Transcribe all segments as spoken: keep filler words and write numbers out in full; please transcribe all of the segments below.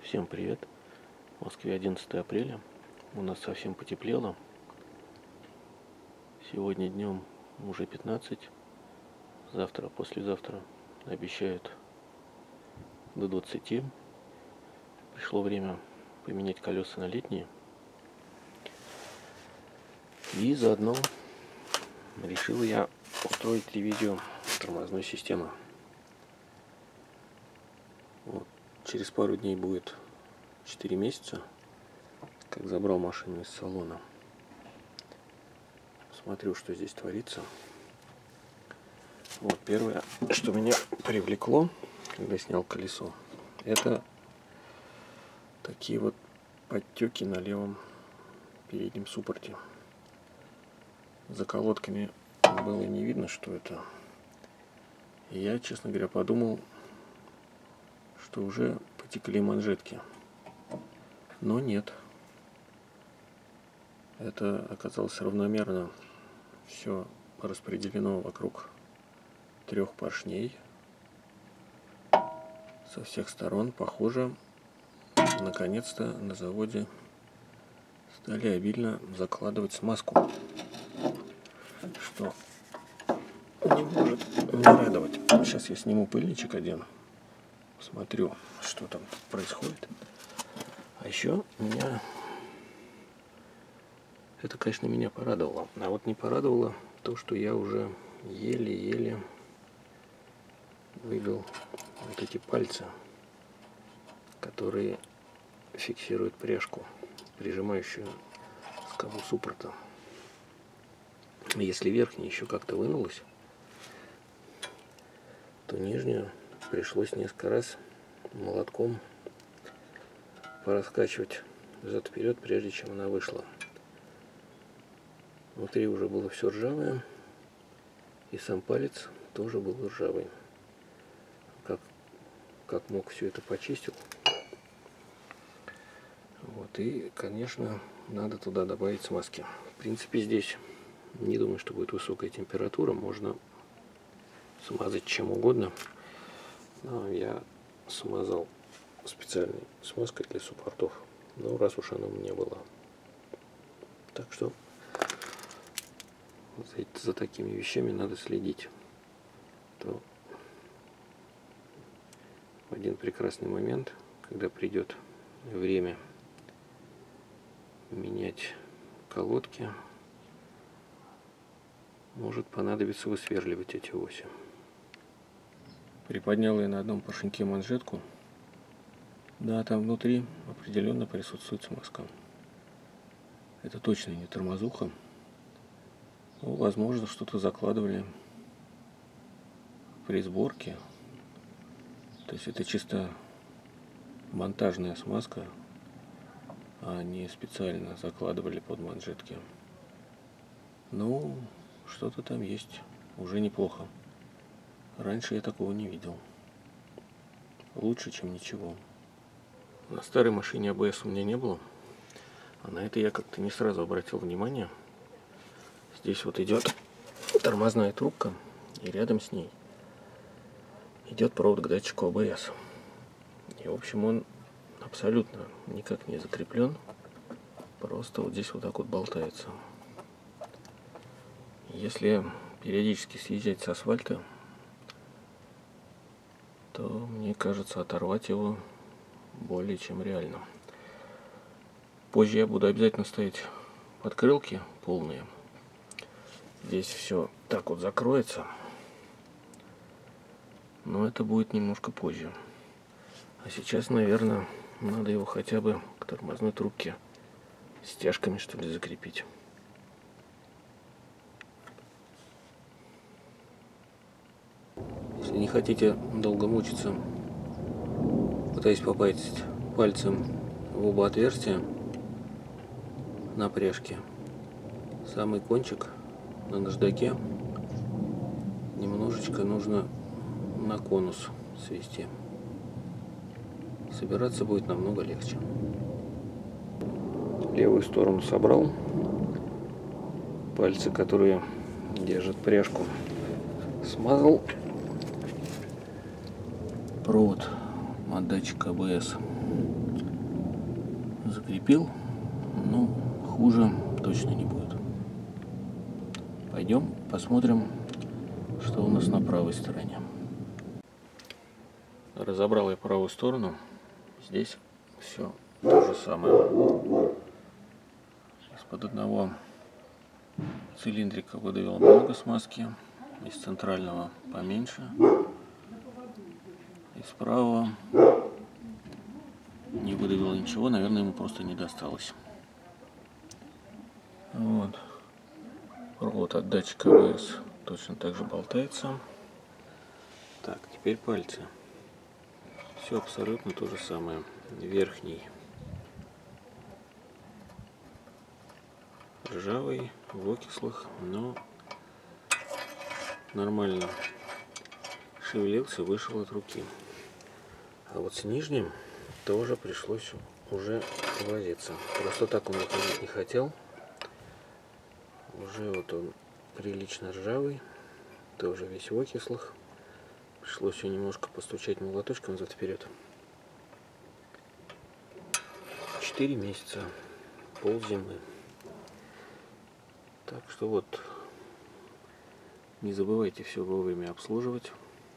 Всем привет! В Москве одиннадцатое апреля. У нас совсем потеплело. Сегодня днем уже пятнадцать. Завтра, послезавтра обещают до двадцати. Пришло время поменять колеса на летние. И заодно решил я устроить ревизию тормозной системы. Вот. Через пару дней будет четыре месяца, как забрал машину из салона. Смотрю, что здесь творится. Вот первое, что меня привлекло, когда снял колесо, это такие вот подтеки на левом переднем суппорте. За колодками было не видно, что это. И я, честно говоря, подумал, что уже потекли манжетки. Но нет. Это оказалось равномерно все распределено вокруг трех поршней. Со всех сторон, похоже, наконец-то на заводе стали обильно закладывать смазку, что не может не радовать. Сейчас я сниму пыльничек один, посмотрю, что там происходит. А еще меня это, конечно, меня порадовало. А вот не порадовало то, что я уже еле-еле вывел вот эти пальцы, которые фиксируют пряжку, прижимающую скобу суппорта. Если верхняя еще как-то вынулась, то нижнюю пришлось несколько раз молотком пораскачивать взад-вперед, прежде чем она вышла. Внутри уже было все ржавое, и сам палец тоже был ржавый. Как, как мог, все это почистил. Вот, и, конечно, надо туда добавить смазки. В принципе, здесь не думаю, что будет высокая температура, можно смазать чем угодно. Но я смазал специальной смазкой для суппортов. Ну, раз уж она у меня была. Так что за, за такими вещами надо следить. То в один прекрасный момент, когда придет время менять колодки, может понадобиться высверливать эти оси. Приподнял я на одном поршеньке манжетку. Да, там внутри определенно присутствует смазка. Это точно не тормозуха. Ну, возможно, что-то закладывали при сборке. То есть это чисто монтажная смазка, а не специально закладывали под манжетки. Ну, что-то там есть. Уже неплохо. Раньше я такого не видел. Лучше, чем ничего. На старой машине а бэ эс у меня не было, а на этой я как-то не сразу обратил внимание. Здесь вот идет тормозная трубка, и рядом с ней идет провод к датчику а бэ эс. И, в общем, он абсолютно никак не закреплен, просто вот здесь вот так вот болтается. Если периодически съезжать с асфальта, то, мне кажется, оторвать его более чем реально. Позже я буду обязательно ставить подкрылки полные. Здесь все так вот закроется. Но это будет немножко позже. А сейчас, наверное, надо его хотя бы к тормозной трубке стяжками, что ли, закрепить. Если не хотите долго мучиться, пытаясь попасть пальцем в оба отверстия на пряжке, самый кончик на наждаке немножечко нужно на конус свести. Собираться будет намного легче. Левую сторону собрал. Пальцы, которые держат пряжку, смазал. Провод от датчика а бэ эс скрипел, но хуже точно не будет. Пойдем посмотрим, что у нас на правой стороне. Разобрал я правую сторону. Здесь все то же самое. Из-под одного цилиндрика выдавил много смазки, из центрального поменьше, из правого не выдавил ничего, наверное, ему просто не досталось. Вот. Провод от датчика а бэ эс точно так же болтается. Так, теперь пальцы. Все абсолютно то же самое. Верхний ржавый, в окислах, но нормально шевелился, вышел от руки. А вот с нижним тоже пришлось уже возиться. Просто так он выходить не хотел. Уже вот он прилично ржавый, тоже весь в окислах. Пришлось все немножко постучать молоточком взад вперед. Четыре месяца, ползимы. Так что вот, не забывайте все вовремя обслуживать,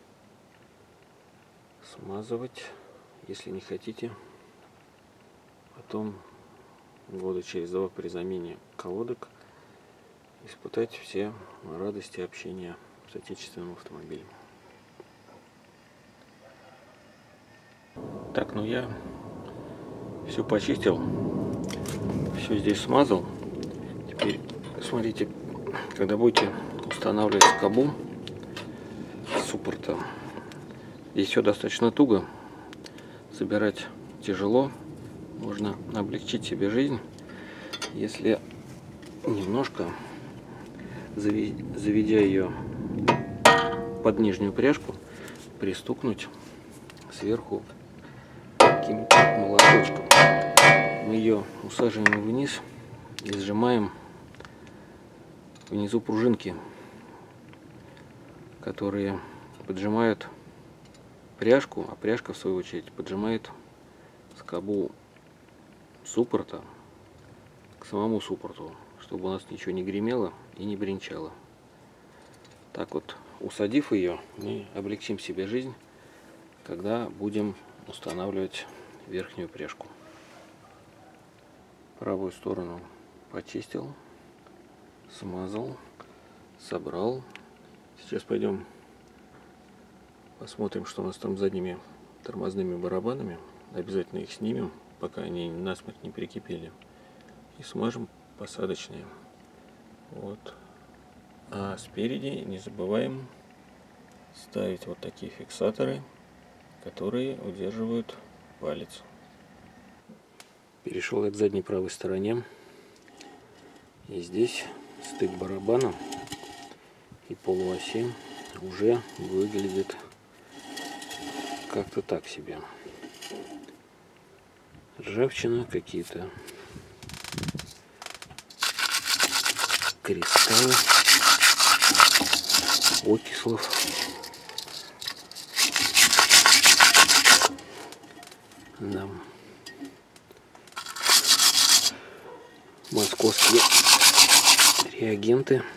смазывать, если не хотите. Потом, года через два при замене колодок, испытать все радости общения с отечественным автомобилем. Так, ну я все почистил, все здесь смазал. Теперь смотрите, когда будете устанавливать скобу суппорта, здесь все достаточно туго, собирать тяжело, можно облегчить себе жизнь, если немножко заведя ее под нижнюю пряжку, пристукнуть сверху каким-то молоточком. Мы ее усаживаем вниз и сжимаем внизу пружинки, которые поджимают пряжку, а пряжка в свою очередь поджимает скобу суппорта к самому суппорту, чтобы у нас ничего не гремело и не бренчало. Так вот, усадив ее, мы облегчим себе жизнь, когда будем устанавливать верхнюю пряжку. Правую сторону почистил, смазал, собрал. Сейчас пойдем посмотрим, что у нас там с задними тормозными барабанами. Обязательно их снимем, пока они насмерть не прикипели. И смажем посадочные. Вот. А спереди не забываем ставить вот такие фиксаторы, которые удерживают палец. Перешел я к задней правой стороне. И здесь стык барабана и полуоси уже выглядит как-то так себе. Ржавчина, какие-то кристаллы, окислов. Да. Московские реагенты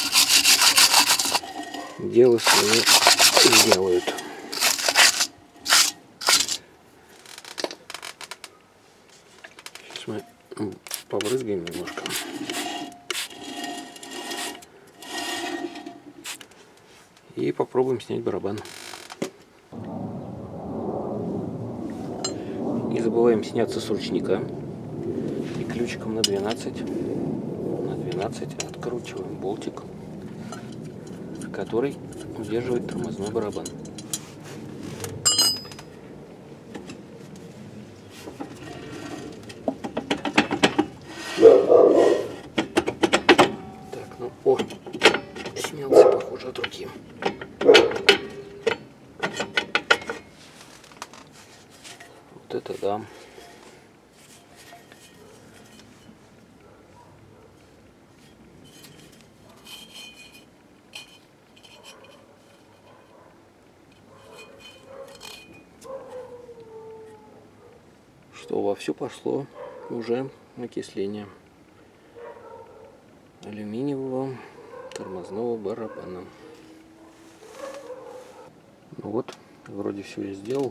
дело свое делают. Сейчас мы побрызгаем немножко. И попробуем снять барабан. Не забываем сняться с ручника. И ключиком на двенадцать. На двенадцать откручиваем болтик, который удерживает тормозной барабан. Так, ну, о, снялся, похоже, от руки. Вот это да. Что вовсю пошло уже окисление алюминиевого тормозного барабана. Ну вот, вроде все я сделал.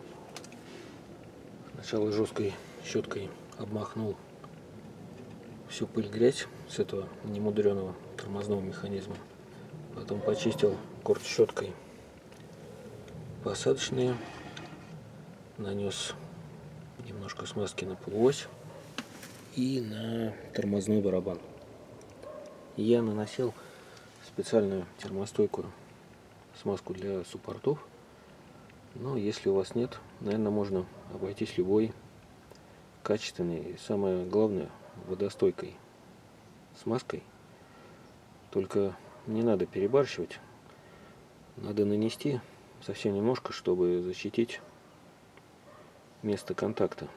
Сначала жесткой щеткой обмахнул всю пыль, грязь с этого немудреного тормозного механизма. Потом почистил корт щеткой посадочные, нанес немножко смазки на полуось и на тормозной барабан. Я наносил специальную термостойкую смазку для суппортов, но если у вас нет, наверное, можно обойтись любой качественной и, самое главное, водостойкой смазкой. Только не надо перебарщивать, надо нанести совсем немножко, чтобы защитить место контакта.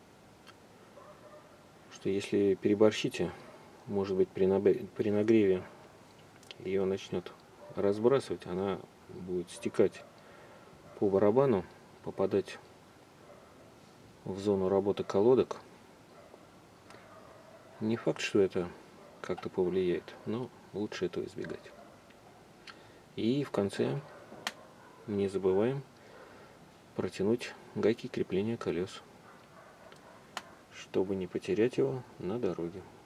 Что если переборщите, может быть, при нагреве ее начнет разбрасывать, она будет стекать по барабану, попадать в зону работы колодок. Не факт, что это как-то повлияет, но лучше этого избегать. И в конце не забываем протянуть гайки крепления колес, чтобы не потерять его на дороге.